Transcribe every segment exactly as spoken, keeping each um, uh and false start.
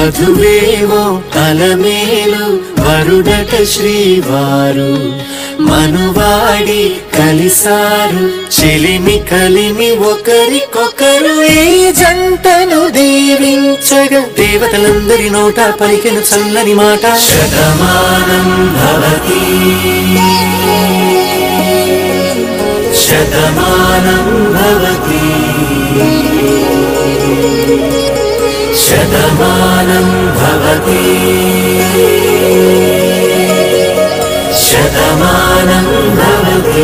వధువేమో అలమేలు వరుడట శ్రీవారు మనువాడి కలిసారు చెలిమి కలిమి ఒకరికొకరు ఈ జంటను దీవించగా దేవతలందరి నోట పలికిన చల్లని మాట శతమానం భవతి శతమానం భవతి శతమానం భవతి శతమానం భవతి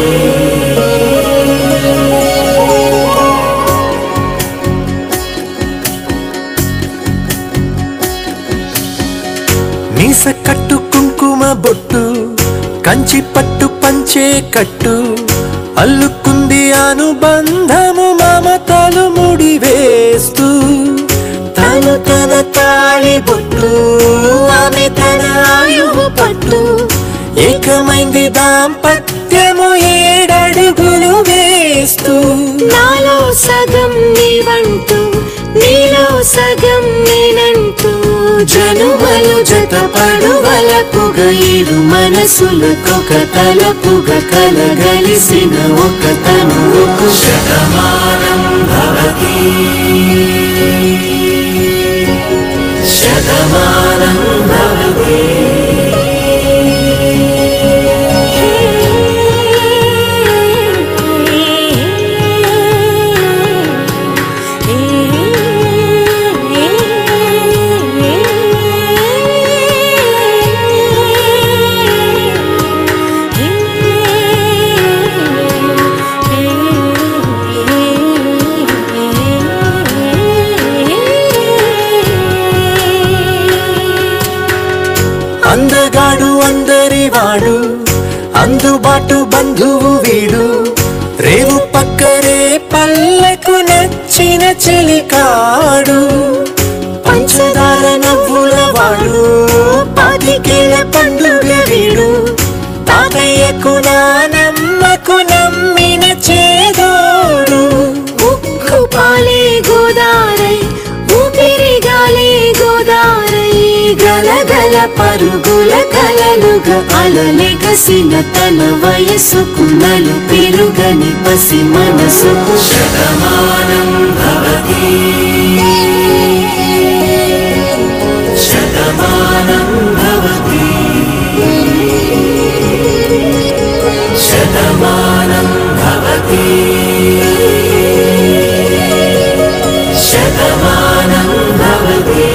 మీస కట్టు కుంకుమ బొట్టు కంచి పట్టు పంచే కట్టు అల్లుకుంది అనుబంధము మమతలు ముడివేస్తూ తను తన తాళి బొట్టు ఆమె తన ఆయువు పట్టు ఏకమైంది దాంపత్యము ఏడడుగులు వేస్తూ నాలో సగం నీవంటూ నీలో సగం నేనంటూ జనుమలు జత పడువలపుగ ఇరు మనసులకొక తలపుగ కలగలిసిన ఒక తనువుకు శతమానం భవతి శతమానం భవతి అందగాడు అందరి వాడు అందుబాటు బంధువు వీడు రేవు పక్కరే పల్లెకు నచ్చిన చెలికాడు పంచదార నవ్వుల వాడు పాతికేల పండుగ వీడు తాతయ్యకు నానమ్మకు నమ్మిన చేదోడు ఉక్కు పాలే గోదారై ఊపిరి గాలే గోదారై గలగల పరుగుల కలలుగా అలలెగసిన తన వయసుకు నలు పెరుగని పసి మనసుకు శతమానం భవతి శతమానం భవతి శతమానం భవతి శతమానం భవతి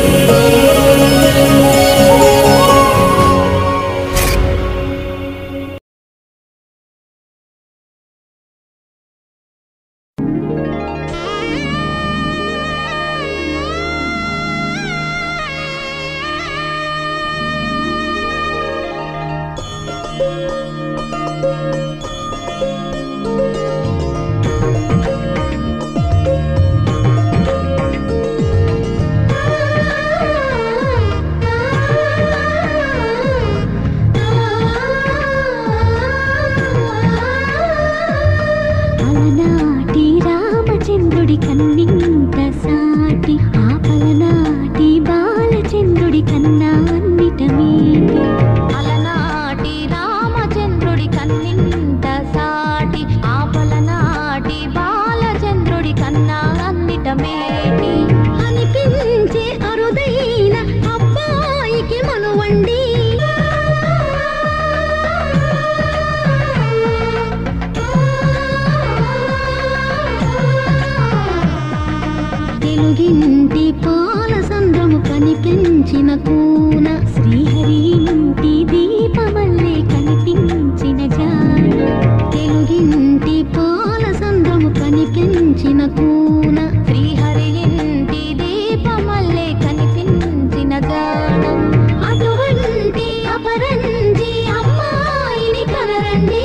తెలుగింటి పాల సంద్రము కనిపించిన కూన శ్రీహరి ఇంటి దీపమల్లే కనిపించిన జాన తెలుగింటి పాల సంద్రము కనిపించిన కూన శ్రీహరి ఇంటి దీపమల్లే కనిపించిన జాన అటువంటి అపరంజి అమ్మాయిని కనరండి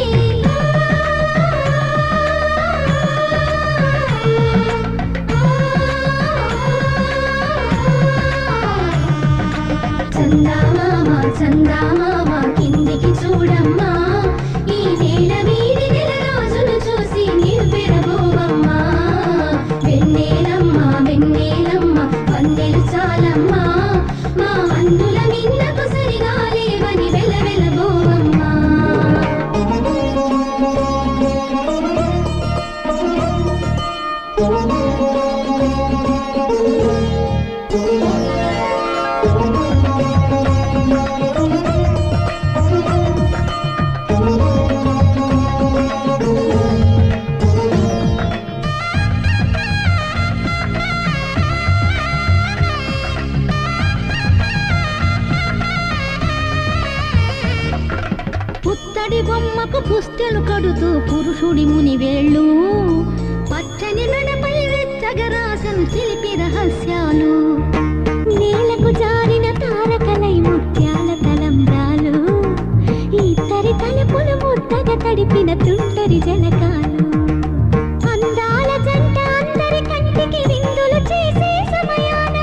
చూడుతూ పురుషుడి ముని వేళ్ళు పచ్చని నడపై వెచ్చగరాసను చిలిపి రహస్యాలు నేలకు జారిన తారకలై ముత్యాల తలంబ్రాలు ఇద్దరి తలపులు ముద్దగా తడిపిన తుంటరి జలకాలు అందాల జంట అందరి కంటికి విందులు చేసే సమయాన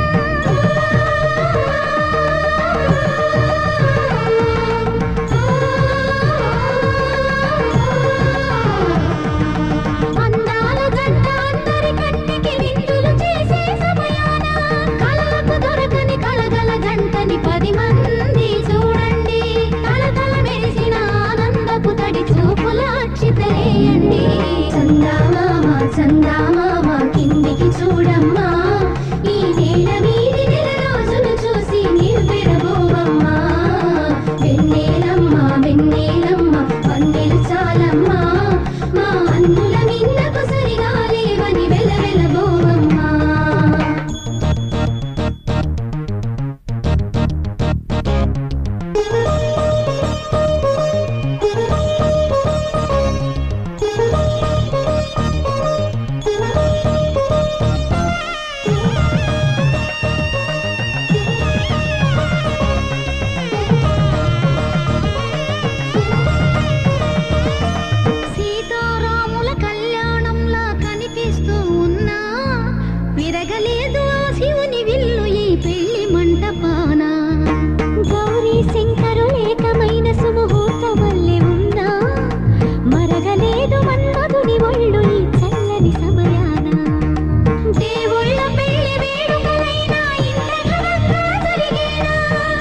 అందాల జంట అందరి కంటికి విందులు చేసే సమయాన కళలకు దొరకని కళగల జంటని పది మంది చూడండి కళకళ మెరిసిన ఆనందపు తడి చూపుల అక్షితలేయండి చందామామ చందామామ కిందికి చూడమ్మా ఈ నేల వీధి నెల రోజులు చూసి నివ్వెరబోవమ్మా వెన్నెలమ్మ వెన్నెలమ్మ వన్నెలు చాలమ్మా మా అన్నుల మిన్నకు సరిగా లేవని వెలవెలబోవమ్మా సీతారాముల కళ్యాణంలా కనిపిస్తూ ఉన్నా విరగలేదు ఆ శివుని విల్లు ఈ పెళ్లి మంటపాన గౌరీ శంకరులేకమైన సుముహూర్త వల్లే ఉన్నా మరగలేదు మన్మధుని ఒళ్ళు ఈ చల్లని సమయాన దేవుళ్ళ పెళ్లి వేడుకలైనా ఇంత ఘనంగా జరిగేనా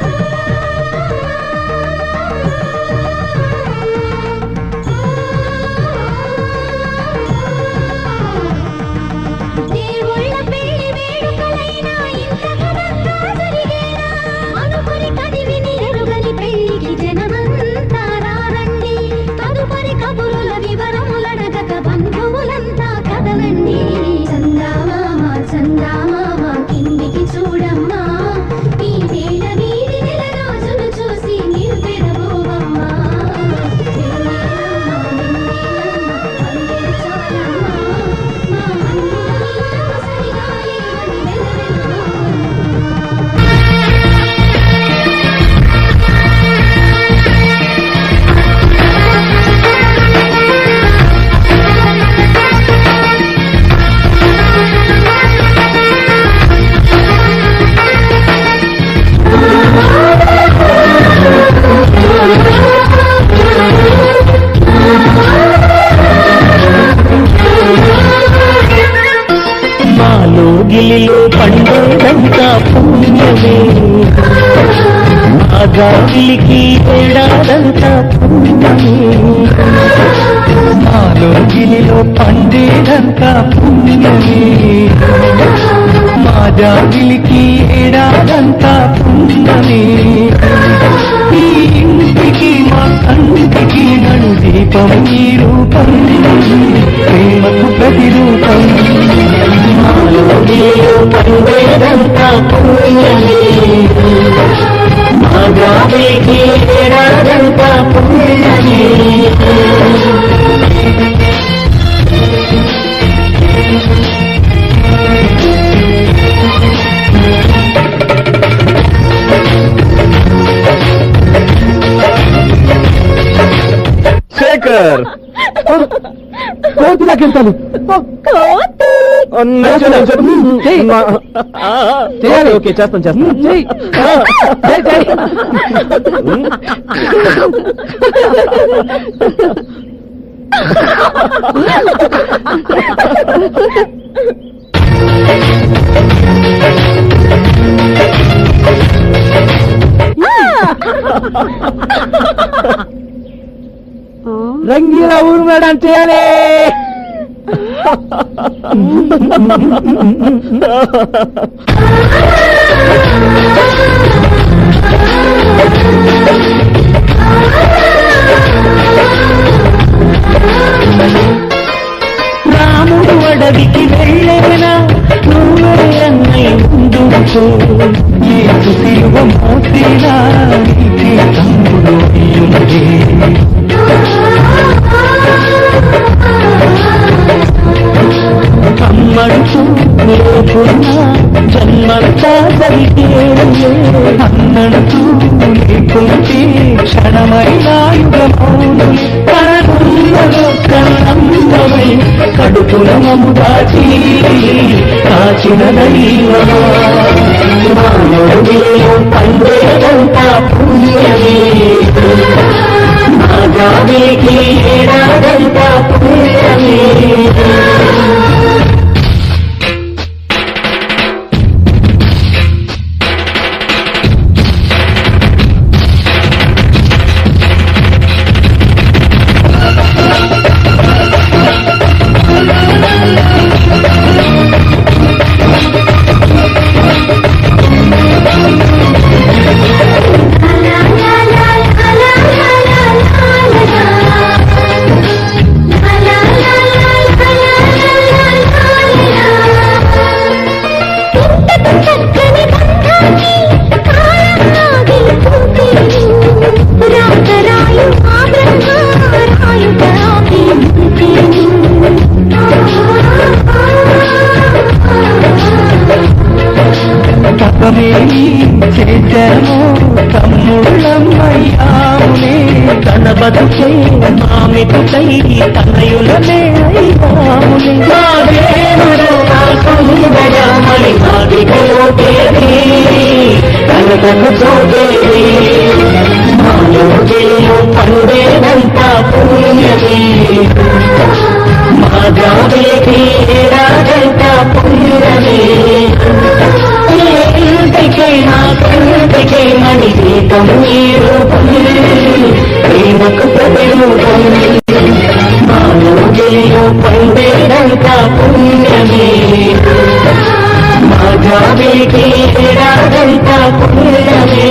దేవుళ్ళ పెళ్లి వేడుకలైనా ఇంత ఘనంగా జరిగేనా అనుకుని కదివిని ఎరుగని పెళ్లికి జనమంతా రారండి తదుపరి కబురుల వివరములడగక బంధువులంతా కదలండి చందామామ చందామామ కిందికి చూడమ్మా ఈ నేల వీధి నెల రోజులు చూసి నివ్వెరబోవమ్మా వెన్నెలమ్మ వెన్నెలమ్మ వన్నెలు చాలమ్మా మా అన్నుల మిన్నకు సరిగా లేవని మాలో గిలిలో పండేదంతా పుణ్యమే మా గాలికి ఏడాదంతా పుణ్యమే మాలో గిలిలో పండేదంతా పుణ్యమే మా జాగిలికి ఏడాదంతా పుణ్యమే ఈ ఇంటికి మా కంటికి నడు దీపం ఈ రూపం ప్రేమకు ప్రతిరూపం పండేదంతా పుణ్యమే మా జాగిలికి ఏడాదంతా పుణ్యమే శేఖర్ కోతి నాకెళ్తాను చేయాలి ఓకే చేస్తాను చేస్తాను రంగీలా ఊరు మేడం చేయాలి రాముడు అడవికి వెళ్ళేనా నువ్వే అన్నయ్య ముందుకు ఏసు శిలువ మోసినా నీకే తమ్ముడు అయ్యుండే అమ్మడుతూ లేకున్నా జన్మంతా సరిగే అన్నడుతూ లేకుంటే క్షణమైనా యుగమౌను కరణంలో కన్నందమై కడుపుల మము దాచి కాచిన దైవమా మానవుడిలో పండేదంతా పుణ్యమే మా జాబిలికి ఏడాదంతా పుణ్యమే చేశాము తమ్ముళ్ళమ్మయ్యాములే తన బతుకే మామికై తనయులనే అయ్యాములే మా దేవుడు నాకుందయమని మాదిగలోకేది తనకు చోటేది మా యోగిలో పండేదంతా పుణ్యమే మా జాబిలికి ఏడాదంతా పుణ్యమే నా కంటికే మణి దీపం ఈ రూపం ప్రేమకు ప్రతిరూపం మా యోగిలో పండేదంతా పుణ్యమే మా జాబిలికి ఏడాదంతా పుణ్యమే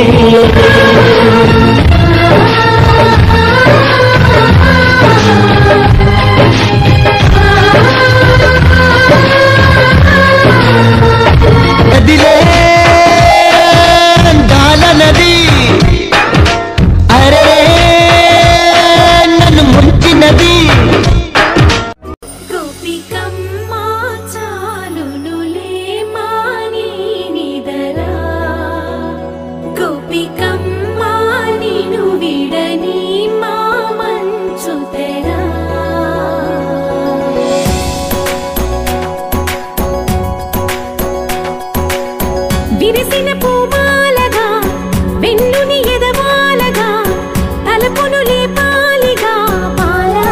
విరిసిన పూమాలగా వెన్నుని ఎదవాలగా తలపును లేపాలిగా పాలా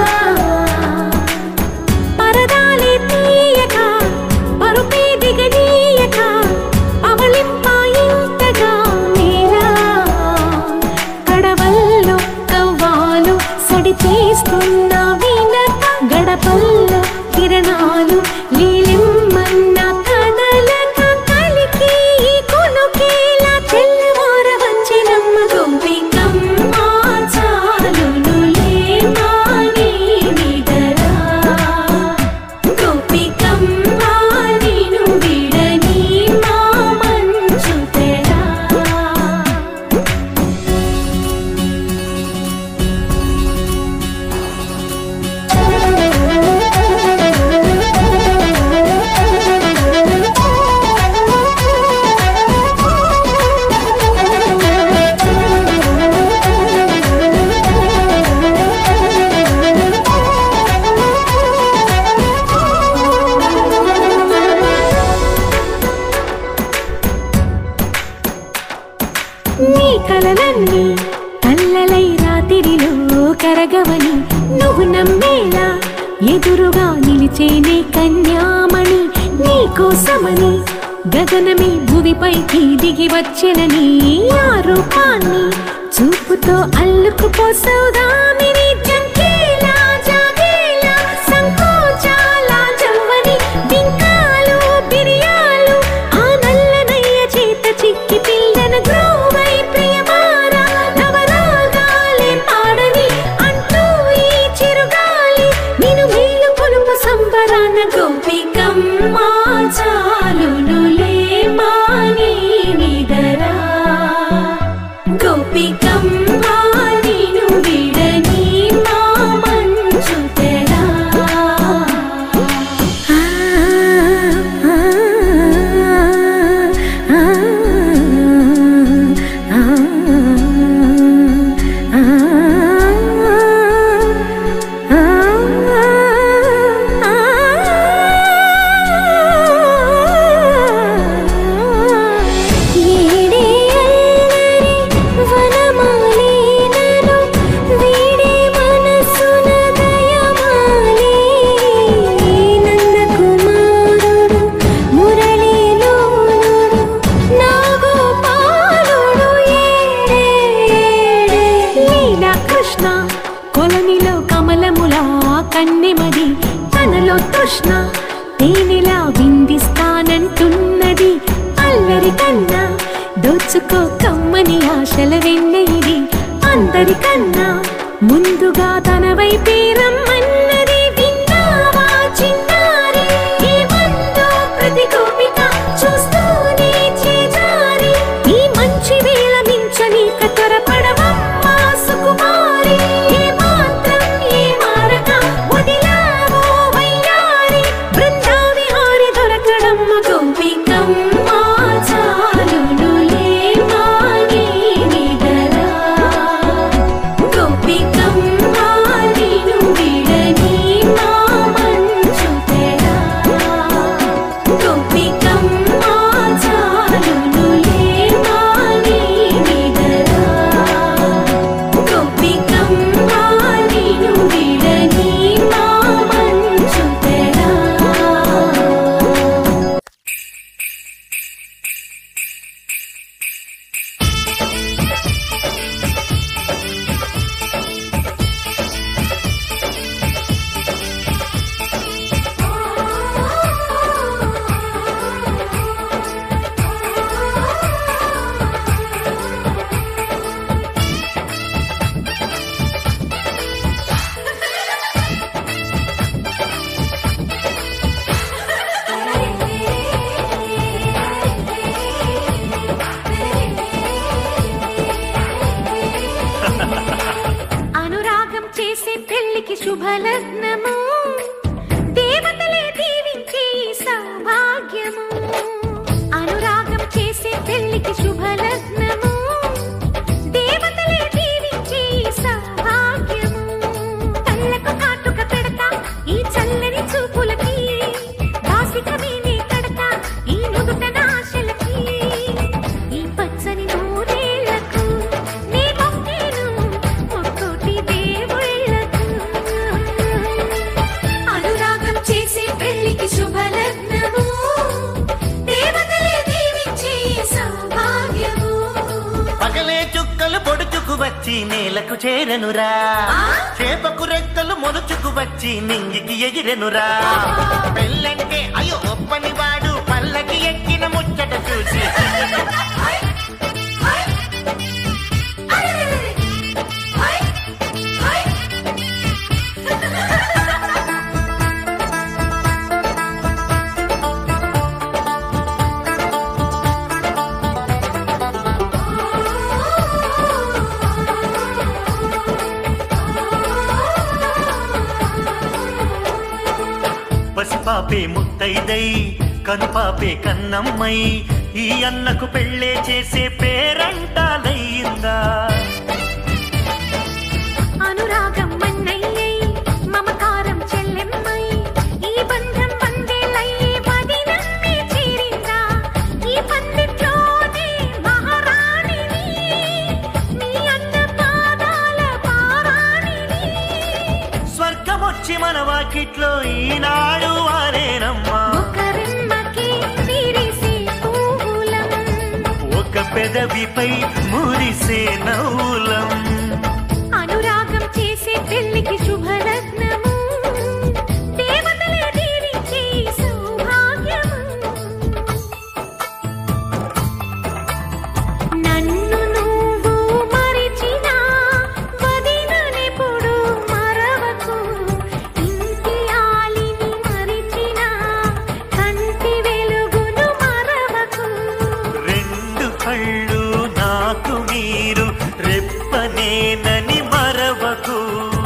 పరదాలే తీయక పరుపే దిగనీయక అవలింపాయింతగా మేలా కడవల్లో కవ్వాలు సడి చేస్తున్న వినత గడపల్లో కిరణాలు లీలిమ్మన్న కదలక కలికి కొనుకేలా తెల్లవార వంచినమ్మ గోపికమ్మ చాలునులే మాని నిదరా గోపికమ్మ నిను విడని మా మంచు తెరా నీ కలలన్నీ కల్లలై రాత్రిలో కరగవని నువ్వు నమ్మేలా ఎదురుగా నిలిచేనే కన్యామణి నీ కోసమని గగనమే భూమిపైకి దిగి వచ్చెనని ఆ రూపాన్ని చూపుతో అల్లుకుపోసౌదామిని జంకేలా జాగేలా సంకోచాల జవ్వని బింకాలు బిరియాలు ఆ నల్లనయ్య చేత చిక్కి పిల్లన గ్రోవై ప్రియమారా నవరాగాలే పాడని అంటూ ఈ చిరుగాలి నిన్ను మేలు కొలుపు సంబరాన గోపికమ్మ చాలునులే మాని నిదరా గోపికమ్మ నిన్ను విడని కృష్ణ తేనెలా విందిస్తానంటున్నది అల్లరి కన్నా దోచుకో కమ్మని ఆశల వెన్నెయిది అందరికన్నా ముందుగా తన వైపే రమ్మన్నది విన్నావా చిన్నారి ఏమందో ప్రతి గోపిక చూస్తూనే చేజారి ఈ మంచి వేళ మించనీక త్వరపడవమ్మా సుకుమారి ఏ మాత్రం ఏ మారక వదిలావో వయ్యారి బృందావి హారి దొరకడమ్మ గోపికమ్మ చాలునులే మాని నిదరా గోపికమ్మ నిను విడని మా మంచు తెరా గోపికమ్మ చాలునులే మాని నిదరా గోపికమ్మ నిను విడని మా మంచు తెరా. అనురాగం చేసే పెళ్లికి శుభలగ్నము దేవతలే దీవించే ఈ సౌభాగ్యము అనురాగం చేసే పెళ్లికి శుభలగ్నము దేవతలే దీవించే ఈ సౌభాగ్యము కళ్ళకు కాటుక పెడతా ఈ చల్లని చూపులకి దాసికమేనే కడతా ఈ నుదుట నాశలకి ఈ పచ్చని నూరేళ్లకు నీ మొక్కేను ఒక్కోటి దేవుళ్ళకు అనురాగం చేసే పెళ్లికి శుభలగ్నము దేవతలే దీవించే సౌభాగ్యము పగలే చుక్కలు పొడుచుకు వచ్చి నేలకు చేరనురా చేపకు రెక్కలు మొలుచుకు వచ్చి నింగికి ఎగిరెనురా పెళ్ళంటే అయ్యో ఒప్పని వాడు పల్లకి ఎక్కిన ముచ్చట చూసి పసిపాపే ముత్తైదై కనుపాపే కన్నమ్మై ఈ అన్నకు పెళ్ళే చేసే పేరంటాలయ్యిందా అనురాగం మన్నయ్యై మమకారం చెల్లెమ్మై ఈ బంధం పందేలయ్యే పదినమ్మే చేరిందా ఈ పందిట్లోనే మహారాణిని నీ అన్న పాదాల పారాణిని స్వర్గమొచ్చి మన వాకిట్లో ఈనాడు వారేనమ్మా ఒక రెమ్మకి విరిసే పూలం ఒక పెదవిపై మురిసే నవ్వులం అనురాగం చేసే పెళ్లికి శుభలగ్నము దేవతలే దీవించే సౌభాగ్యము నన్ను నువ్వు మరిచినా వదిననెప్పుడు మరవకు ఇంటి ఆలిని మరిచినా కంటి వెలుగును మరవకు రెండు కళ్ళు నాకు మీరు రెప్పనేనని మరవకు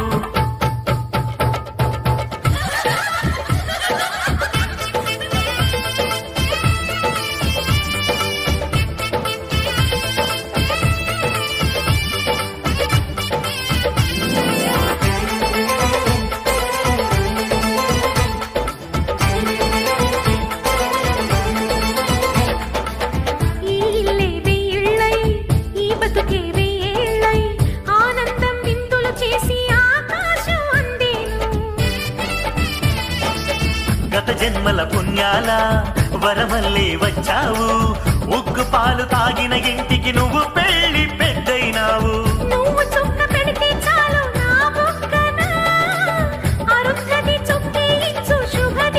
ఈ ఇల్లే వెయ్యిళ్ళై ఈ బతుకే వెయ్యేళ్ళై ఆనందం విందులు చేసి ఆకాశం అందేను గత జన్మల పుణ్యాల వరమల్లే వచ్చావు ఉగ్గు పాలు తాగిన ఇంటికి నువ్వు పెళ్లి పెద్దయినావు నువ్వు చుక్క పెడితే చాలు నా బుక్కన అరుంధతి చుక్కే ఇచ్చు శుభ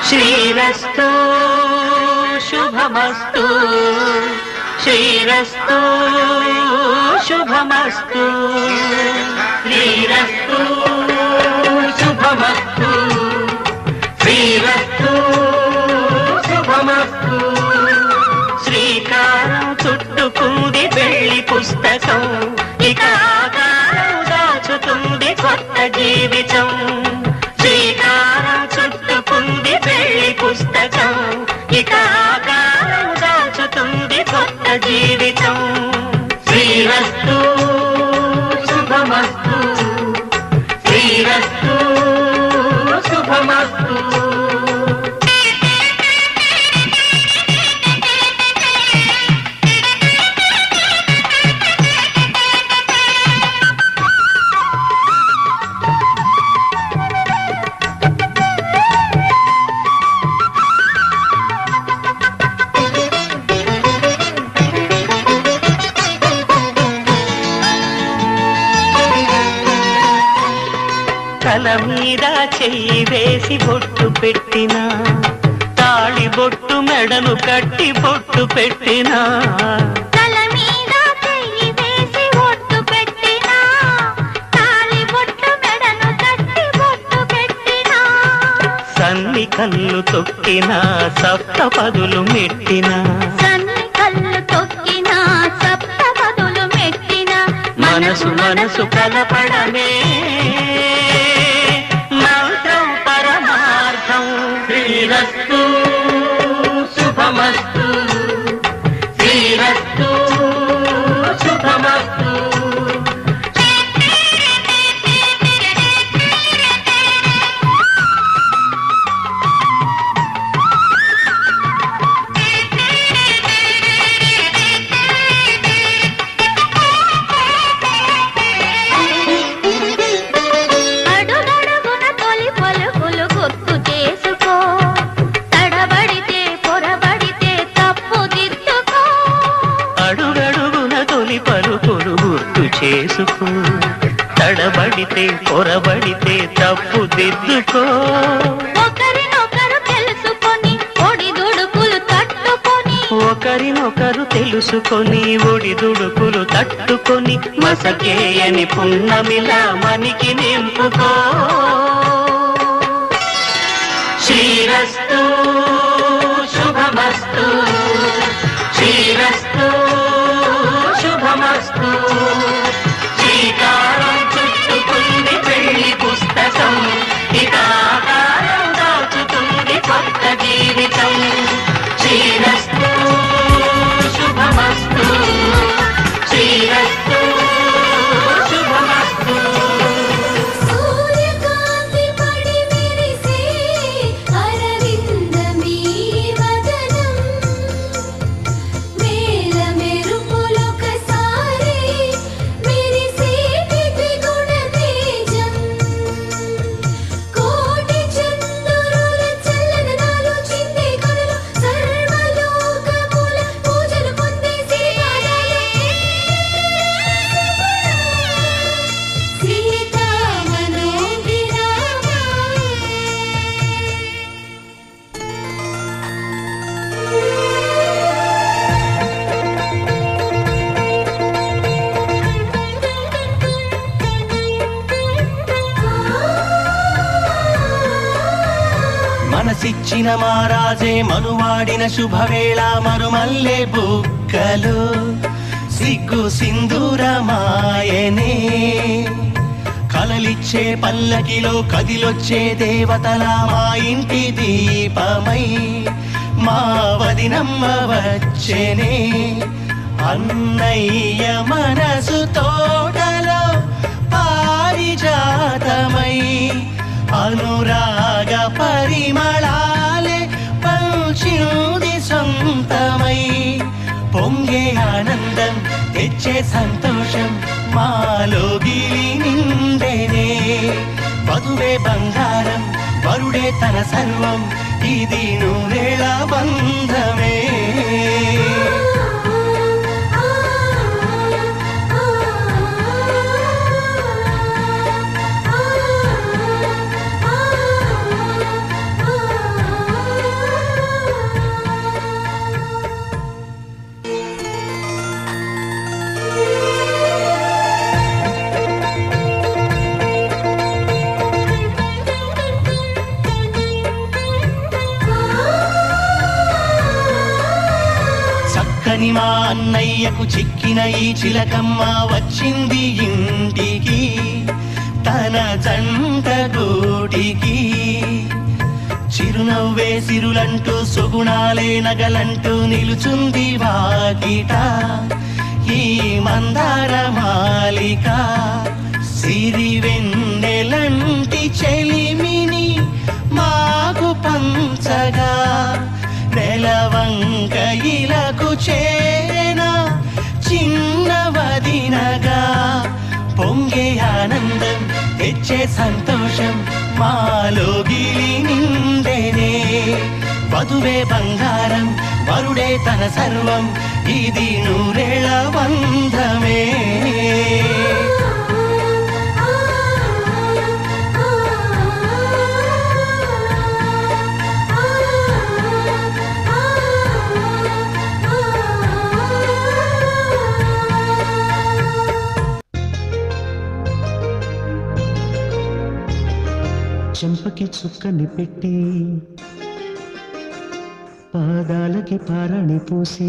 శ్రీరస్తు శుభమస్తు శ్రీరస్తు శుభమస్తు శ్రీరస్తు శుభమస్తు శ్రీరస్తు శుభమస్తు శ్రీకారం చుట్టుకుంది పెళ్లి పుస్తకం ఇక ఆకారం దాచుతుంది కొత్త జీవితం శ్రీకారం చుట్టుకుంది పెళ్లి పుస్తకం ఇక ఆకారం దాచుతుంది కొత్త జీవితం శ్రీరస్తు శుభమస్తు శ్రీరస్తు శుభమస్తు తల మీద చెయ్యి వేసి బొట్టు పెట్టిన తాళి బొట్టు మెడను కట్టి బొట్టు పెట్టిన తల మీద చెయ్యి వేసి బొట్టు పెట్టిన తాళి బొట్టు మెడను కట్టి బొట్టు పెట్టిన సన్ని కళ్ళు తొక్కిన సప్త పదులు మెట్టిన సన్ని కళ్ళు తొక్కిన సప్త పదులు మెట్టిన మనసు మనసు కలపడమే మంత్రం పరమార్థం శ్రీరస్తు శుభమస్తు శ్రీరస్తు శుభమస్తు అడుగడుగున తొలి పలుకులు గుర్తు చేసుకో తడబడితే పొరబడితే తప్పు దిద్దుకో అడుగడుగున తొలి పలుకులు గుర్తు చేసుకో తడబడితే పొరబడితే తప్పు దిద్దుకో ఒకరినొకరు తెలుసుకొని ఒడిదుడుకులు తట్టుకొని ఒకరినొకరు తెలుసుకొని ఒడిదుడుకులు తట్టుకొని మసకేయని పున్నమిలా మనికి నింపుకో శ్రీరస్తు శుభమస్తు శ్రీరస్తు శుభమస్తు శ్రీకారం చుట్టుకుంది పెళ్లి పుస్తకం ఇక ఆకారం దాచుతుంది కొత్త జీవితం శ్రీరస్తు శుభమస్తు శ్రీరస్తు శుభమస్తు సూర్యకాంతి పడి మెరిసే అరవిందమీ వదనం మేల మెరుపులొకసారి మెరిసేటి త్రిగుణ తేజం కోటి చంద్రుల చల్లదనాలు చిందే కనులు సర్వలోకముల పూజలు పొందే మనసిచ్చిన మారాజే మనువాడిన శుభవేళ మరుమల్లే బుక్కలు సిగ్గు సింధూరమాయనే కలలిచ్చే పల్లకిలో కదిలొచ్చే దేవతల మా ఇంటి దీపమై మా వదినమ్మ వచ్చేనే అన్నయ్య మనసు తోటలో పారిజాతమై అనురాగ పరిమళాలే పంచింది సొంతమై పొంగే ఆనందం తెచ్చే సంతోషం మాలోగిలి నిండేనే వధువే బంగారం వరుడే తన సర్వం ఇది నూరేళ బంధమే ఆ చిక్కని మా అన్నయ్యకు చిక్కిన ఈ చిలకమ్మ వచ్చింది ఇంటికి తన జంట గూటికి. చిరునవ్వే సిరులంటూ సుగుణాలే నగలంటూ నిలుచుంది వాకిట ఈ మందార మాలిక. సిరి వెన్నెలంటి చెలిమిని మాకు పంచగా నెలవంక ఇలకు చేరెన చిన్నవదినగా. పొంగే ఆనందం తెచ్చే సంతోషం మాలోగిలి నిండెనే. వధువే బంగారం వరుడే తన సర్వం ఇది నూరేళ్ళ బంధమే. చెంపకి చుక్కని పెట్టి పాదాలకి పారాణి పూసి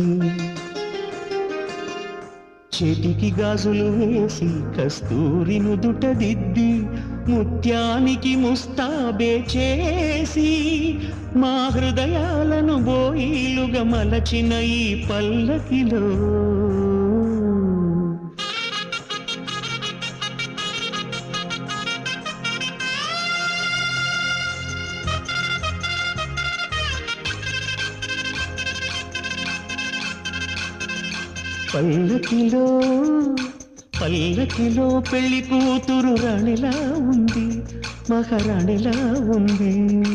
చేతికి గాజులు వేసి కస్తూరి నుదుట దిద్ది ముత్యానికి ముస్తాబే చేసి మా హృదయాలను బోయిలుగా మలచిన ఈ పల్లకిలో పల్లకిలో పల్లకిలో పెళ్లి కూతురు రాణిలా ఉంది మహారాణిలా ఉంది.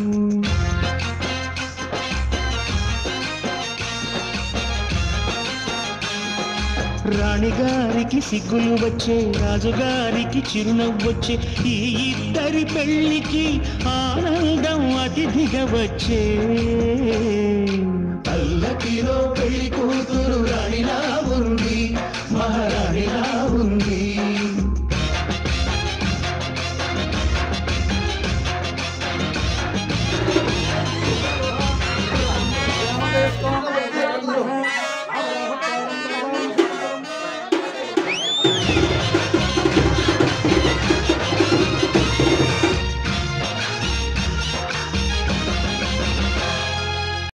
రాణిగారికి సిగ్గులు వచ్చే రాజుగారికి చిరునవ్వొచ్చే ఈ ఇద్దరి పెళ్లికి ఆనందం అతిథిగా వచ్చే. పల్లకిలో పెళ్లి కూతురు